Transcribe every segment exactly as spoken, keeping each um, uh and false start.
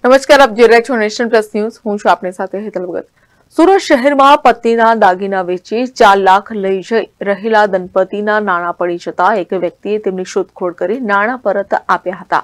નમસ્કાર, આપ જોઈ રહ્યા છો નેશન પ્લસ ન્યૂઝ. હું છું આપની સાથે હેતલ ભગત. સુરત શહેરમાં પત્નીના દાગીના વેચી ચાર લાખ લઈ જઈ રહેલા દંપતીના નાણાં પડી જતા એક વ્યક્તિએ તેમની શોધખોળ કરી નાણાં પરત આપ્યા હતા.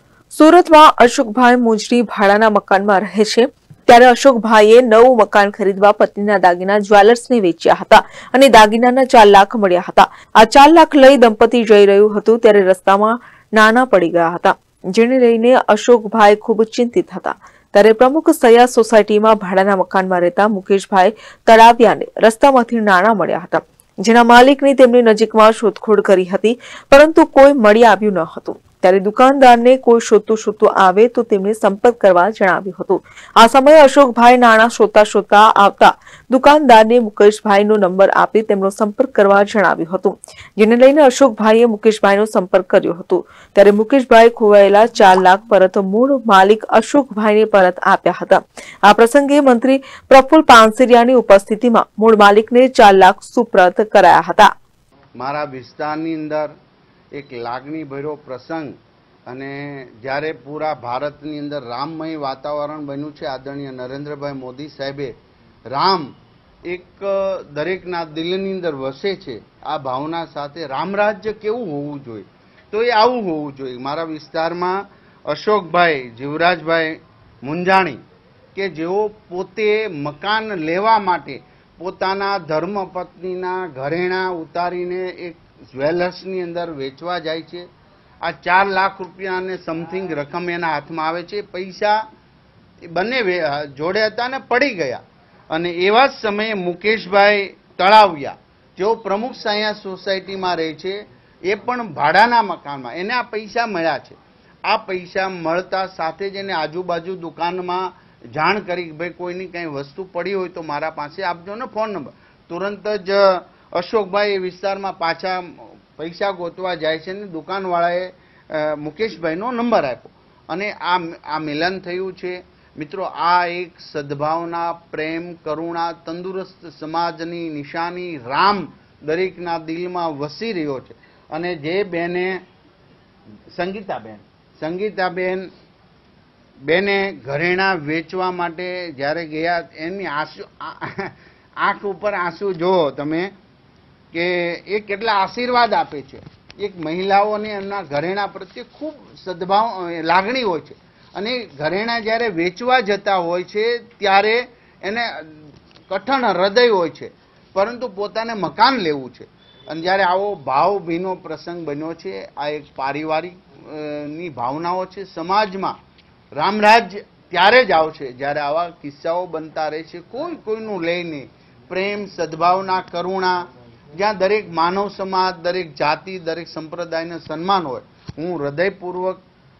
સુરતમાં અશોકભાઈ મુજરી ભાડાના મકાનમાં રહે છે. ત્યારે અશોકભાઈએ નવું મકાન ખરીદવા પત્નીના દાગીના જ્વેલર્સને વેચ્યા હતા અને દાગીનાના ચાર લાખ મળ્યા હતા. આ ચાર લાખ લઈ દંપતી જઈ રહ્યું હતું ત્યારે રસ્તામાં નાણાં પડી ગયા હતા, જેને લઈને અશોકભાઈ ખૂબ ચિંતિત હતા. ત્યારે પ્રમુખ સયા સોસાયટીમાં ભાડાના મકાનમાં રહેતા મુકેશભાઈ તળાવિયાને રસ્તામાંથી નાણાં મળ્યા હતા, જેના માલિકની તેમની નજીકમાં શોધખોળ કરી હતી, પરંતુ કોઈ મળી આવ્યું ન હતું. ત્યારે દુકાનદારને કોઈ શોધતું શોધતું આવે તો તેમને સંપર્ક કરવા જણાવ્યું હતું. આ સમયે અશોકભાઈ નાણાં શોધતા શોધતા આવતા દુકાનદારને મુકેશભાઈનો નંબર આપી તેમનો સંપર્ક કરવા જણાવ્યું હતું, જેને લઈને અશોકભાઈએ મુકેશભાઈનો સંપર્ક કર્યો હતો. ત્યારે મુકેશભાઈ ખોવાયેલા ચાર લાખ પરત મૂળ માલિક અશોકભાઈને પરત આપ્યા હતા. આ પ્રસંગે મંત્રી પ્રફુલ્લ પાનસેરિયાની ઉપસ્થિતિમાં મૂળ માલિકને ચાર લાખ સુપ્રત કરાયા હતા. મારા વિસ્તારની અંદર એક લાગણી ભર્યો પ્રસંગ અને જ્યારે પૂરા ભારતની અંદર રામમય વાતાવરણ બન્યું છે, આદરણીય નરેન્દ્રભાઈ મોદી સાહેબે રામ એક દરેકના દિલની અંદર વસે છે, આ ભાવના સાથે રામરાજ્ય કેવું હોવું જોઈએ તો એ આવું હોવું જોઈએ. મારા વિસ્તારમાં અશોકભાઈ જીવરાજભાઈ મુંજાણી કે જેઓ પોતે મકાન લેવા માટે પોતાના ધર્મપત્નીના ઘરેણાં ઉતારીને એક જ્વેલર્સની અંદર વેચવા જાય છે. આ ચાર લાખ રૂપિયાને સમથિંગ રકમ એના હાથમાં આવે છે. પૈસા બંને જોડે હતા ને પડી ગયા. અને એવા જ સમયે મુકેશભાઈ તળાવિયા જેઓ પ્રમુખ સયા સોસાયટીમાં રહે છે, એ પણ ભાડાના મકાનમાં એને આ પૈસા મળ્યા છે. આ પૈસા મળતા સાથે જ એને આજુબાજુ દુકાનમાં જાણ કરી કે ભાઈ કોઈની કંઈ વસ્તુ પડી હોય તો મારા પાસે આપજો ને ફોન નંબર. તુરંત જ અશોકભાઈ એ વિસ્તારમાં પાછા પૈસા ગોતવા જાય છે ને દુકાનવાળાએ મુકેશભાઈનો નંબર આપ્યો અને આ આ મિલન થયું છે. મિત્રો, આ એક સદભાવના, પ્રેમ, કરુણા, તંદુરસ્ત સમાજની નિશાની રામ દરેકના દિલમાં વસી રહ્યો છે. અને જે બેને સંગીતાબેન સંગીતાબેન બેને ઘરેણાં વેચવા માટે જ્યારે ગયા, એની આંસુ આંખ ઉપર આંસુ જુઓ તમે કે એ કેટલા આશીર્વાદ આપે છે. એક મહિલાઓને એમના ઘરેણા પ્રત્યે ખૂબ સદભાવ લાગણી હોય છે અને ઘરેણા જ્યારે વેચવા જતા હોય છે ત્યારે એને કઠણ હૃદય હોય છે, પરંતુ પોતાને મકાન લેવું છે. અને જ્યારે આવો ભાવભીનો પ્રસંગ બન્યો છે, આ એક પારિવારિક ની ભાવનાઓ છે. સમાજમાં રામરાજ ત્યારે જ આવશે જ્યારે આવા કિસ્સાઓ બનતા રહે છે. કોઈ કોઈનું લઈને પ્રેમ, સદભાવના, કરુણા, જ્યાં દરેક માનવ સમાજ, દરેક જાતિ, દરેક સંપ્રદાયને સન્માન હોય. હું હૃદયપૂર્વક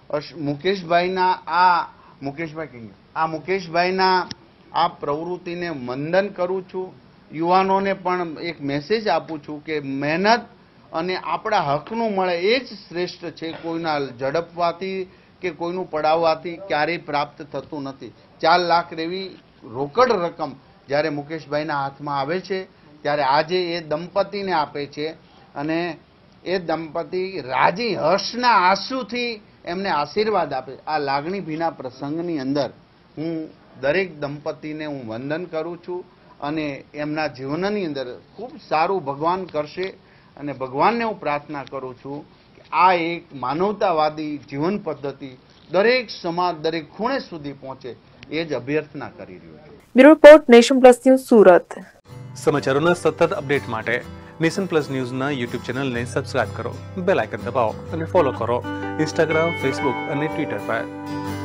મુકેશભાઈના આ મુકેશભાઈ કહીએ આ મુકેશભાઈના આ પ્રવૃત્તિને વંદન કરું છું. યુવાનોને પણ એક મેસેજ આપું છું કે મહેનત અને આપણા હકનું મળે એ જ શ્રેષ્ઠ છે. કોઈના ઝડપવાથી કે કોઈનું પડાવવાથી ક્યારેય પ્રાપ્ત થતું નથી. ચાર લાખ જેવી રોકડ રકમ જ્યારે મુકેશભાઈના હાથમાં આવે છે ત્યારે આજે એ દંપતીને આપે છે અને એ દંપતી રાજી હર્ષના આંસુથી એમને આશીર્વાદ આપે. આ લાગણી ભીના પ્રસંગની અંદર હું દરેક દંપતીને હું વંદન કરું છું અને એમના જીવનની અંદર ખૂબ સારું ભગવાન કરશે. અને ભગવાનને હું પ્રાર્થના કરું છું કે આ એક માનવતાવાદી જીવન પદ્ધતિ દરેક સમાજ, દરેક ખૂણે સુધી પહોંચે એ જ અભ્યર્થના કરી રહ્યું છું. Bureau report, Nation plus news, Surat. સમાચારોના સતત અપડેટ માટે નેશન પ્લસ ન્યૂઝના યુટ્યુબ ચેનલને સબસ્ક્રાઇબ કરો, બેલ આઇકન દબાવો અને ફોલો કરો ઇન્સ્ટાગ્રામ, ફેસબુક અને ટ્વિટર પર.